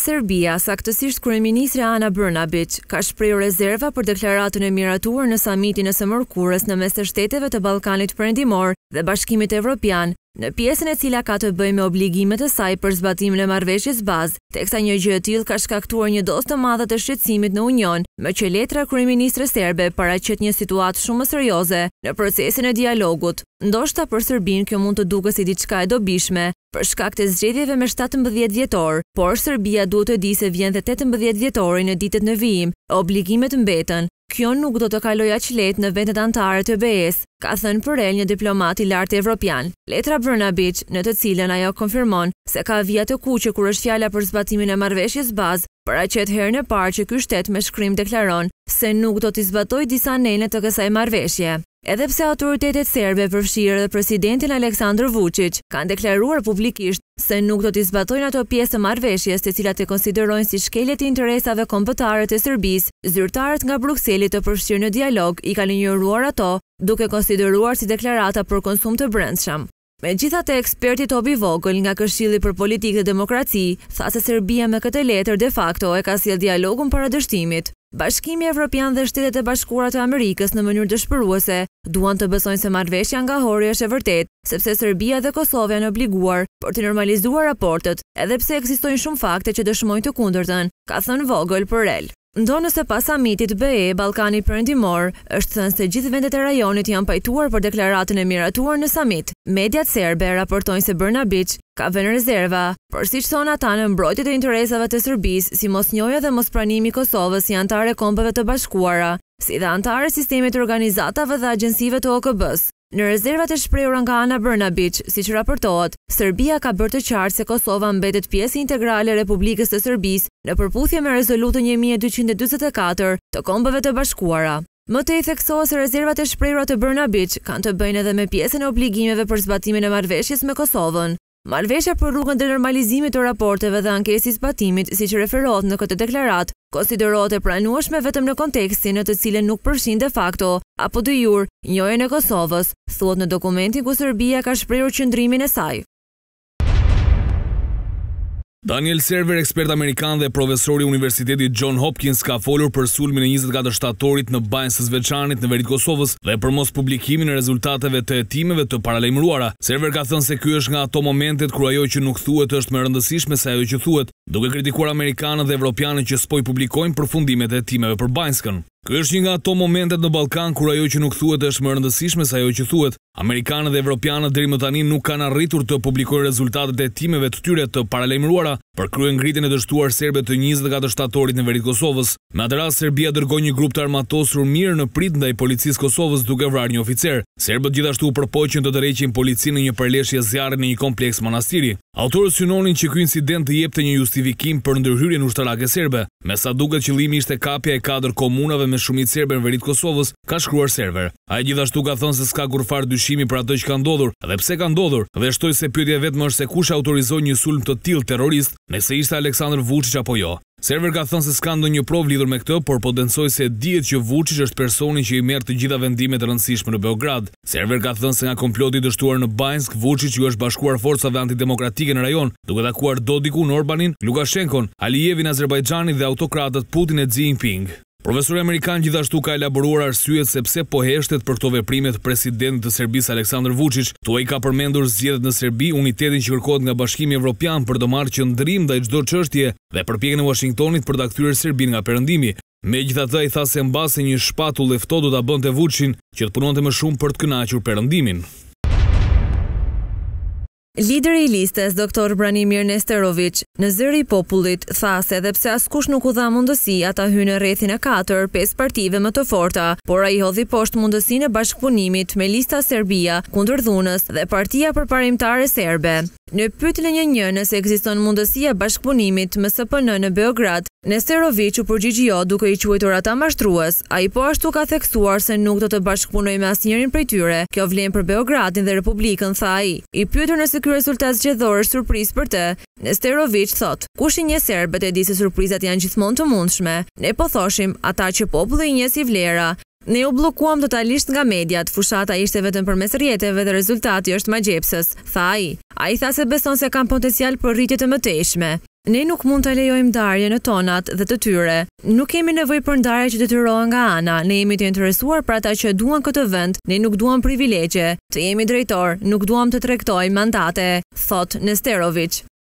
Serbia, saktësisht kryeministri Ana Brnabić, ka shprehur rezerva për deklaratën e miratuar në samitin e së mërkurës në mes të shteteve të Ballkanit Perëndimor dhe Bashkimit Evropian, në pjesën e cila ka të bëjë me obligimet e saj për zbatimin e marrëveshjes bazë, teksa një gjë e tillë ka shkaktuar një dozë të madhe të shqetësimit në Union, me që letra kryeministres serbe paraqet një situatë shumë serioze në procesin e dialogut. Ndoshta për Serbinë kjo mund të duket si diçka e dobishme për shkak të zgjedhjeve me 17 dhjetor, por Serbia duhet të di se vjen te 18 dhjetori në ditët në vijim, obligimet mbeten. Kjo nuk do të kaloj aq lehtë në vendet anëtare të BE-s, ka thënë për el një diplomat i lartë evropian. Letra Brnabić, në të cilën ajo konfirmon se ka vija të kuqe kur është fjala për zbatimin e marrëveshjes bazë, paraqet herën e parë që ky shtet me shkrim deklaron se nuk do t'i zbatojë disa nene të kësaj marrëveshje. Edhe pse autoritetet serbe, përfshirë edhe presidentin Aleksandar Vucic, kanë deklaruar publikisht se nuk do t'i zbatojnë ato pjesë të marrëveshjes të cilat e konsiderojnë si shkelje të interesave kombëtare të Serbisë, zyrtarët nga Brukseli të përfshirë në dialog i kanë injoruar ato, duke konsideruar si deklarata për konsum të brendshëm. Megjithatë, eksperti Tobi Vogël nga Këshilli për Politikë dhe Demokraci tha se Serbia me këtë letër de facto e ka sjellë dialogun para dështimit. Bashkimi Evropian dhe Shtetet e Bashkuara të Amerikës në mënyrë dëshpëruese duan të besojnë se marrëveshja nga hori është e vërtetë, sepse Serbia dhe Kosova janë obliguar për të normalizuar raportet, edhe pse ekzistojnë shumë fakte që dëshmojnë të kundërtën, ka thënë Vogël për el. Ndonëse pas samitit BE, Ballkani Perëndimor, është thënë se gjithë vendet e rajonit janë pajtuar për deklaratën e miratuar në samit. Mediat serbe raportojnë se Brnabić ka vënë rezerva, por siç thonë ata në mbrojtje të interesave të Serbisë, si mosnjohja dhe mospranimi i Kosovës si anëtare e Kombeve të Bashkuara, si dhe anëtare sistemit të organizatave dhe agjensive të OKB-s. Në rezervat e shprehura nga Ana Brnabić, siç raportohet, Serbia ka bërë të qartë se Kosova mbetet pjesë integrale e Republikës së Serbisë në përputhje me rezolutën 1244 të Kombeve të Bashkuara. Më tej theksohet se rezervat e shprehura të Brnabić kanë të bëjnë edhe me pjesën e obligimeve për zbatimin e marrëveshjes me Kosovën. Marrëveshja për rrugën e normalizimit të raporteve dhe ankesës së zbatimit, siç referohet në këtë deklaratë, konsiderohet e pranueshme vetëm në kontekstin në të cilën nuk përfshin de facto apo de jure njojën e Kosovës, thuhet në dokumentin ku Serbia ka shprehur qëndrimin e saj. Daniel Server, ekspert amerikan dhe profesori i Universitetit John Hopkins, ka folur për sulmin e 24 shtatorit në banjë së Zveçanit në veri të Kosovës dhe për mos publikimin e rezultateve të hetimeve të paralajmëruara. Server ka thënë se ky është nga ato momentet kur ajo që nuk thuhet është më e rëndësishme se ajo që thuhet, duke kritikuar amerikanët dhe evropianët që s'po i publikojnë përfundimet e hetimeve për Banjskën. Ky është një nga ato momentet në Ballkan kur ajo që nuk thuhet është më e rëndësishme se ajo që thuhet. Amerikanët dhe evropianët deri më tani nuk kanë arritur të publikojnë rezultatet e hetimeve të tyre të paralajmëruara për kryengritjen e dështuar serbe të 24 shtatorit në veri të Kosovës. Me atë rast, Serbia dërgoi një grup të armatosur mirë në prit ndaj policisë Kosovës duke vrarë një oficer. Serbët gjithashtu përpoqën të tërheqin policinë në një përleshje zjarri në një kompleks manastiri. Autorët synonin që ky incident të jepte një justifikim për ndërhyrjen ushtarake serbe. Me sa duket, qëllimi ishte kapja e 4 komunave me shumicë serbe në veri të Kosovës, ka shkruar Server. Ai gjithashtu ka thënë se s'ka kurfar dyshimi për atë që ka ndodhur dhe pse ka ndodhur, dhe shtoi se pyetja vetëm është se kush autorizoi një sulm të tillë terrorist, nëse ishte Aleksandar Vucic apo jo. Server ka thënë se s'ka ndonjë provë lidhur me këtë, por po densoi se dihet që Vucic është personi që i merr të gjitha vendimet e rëndësishme në Beograd. Server ka thënë se nga komploti i dështuar në Banjsk, Vucic ju është bashkuar forcave antidemokratike në rajon, duke takuar Dodikun, Orbanin, Lukashenkon, Alijevin, Azerbajxhanit dhe autokratët Putin e Xi Jinping. Profesori amerikan gjithashtu ka elaboruar arsyet se pse po heshtet për këto veprime të presidentit të Serbisë Aleksandar Vučić. Tuaj ka përmendur zgjedhjet në Serbi, unitetin që kërkohet nga Bashkimi Evropian për të marrë qëndrim ndaj çdo çështje dhe përpjekjen e Washingtonit për ta kthyer Serbinë nga perëndimi. Megjithatë, ai tha se mbase një shpatull e ftohtë do ta bënte Vučićin që të punonte më shumë për të kënaqur perëndimin. Lideri i listës, Dr. Branimir Nesterović, në zëri i popullit, tha se edhe pse askush nuk u dha mundësi, ata hynë në rrethin e 4-5 partive më të forta, por ai hodhi poshtë mundësinë e bashkëpunimit me lista Serbia kundër dhunës dhe Partia Përparimtare Serbe. Në pyetjen e 1 nëse ekziston mundësia bashkëpunimit me SPN në Beograd, Nesterović u përgjigj jo duke i quajtur ata mashtrues. Ai po ashtu ka theksuar se nuk do të bashkëpunojë me asnjërin prej tyre. Kjo vlen për Beogradin dhe Republikën, tha ai. I pyetur nëse ky rezultat zgjedhor është surprizë për të, Nesterović thot: "Kush i njeh serbët e di se surprizat janë gjithmonë të mundshme. Ne po thoshim, ata që populli i njeh si vlera. Ne u bllokuam totalisht nga mediat, fushata ishte vetëm përmes rrjeteve dhe rezultati është magjepsës", tha ai. Ai tha se beson se kanë potencial për rritje të mëtejshme. Ne nuk mund të lejojmë ndarje në tonat dhe të tyre. Nuk kemi nevojë për ndarje që detyrohen nga ana. Ne jemi të interesuar për ata që duan këtë vend. Ne nuk duam privilegje. Të jemi drejtor, nuk duam të tregtojmë mandate, thot Nesterović.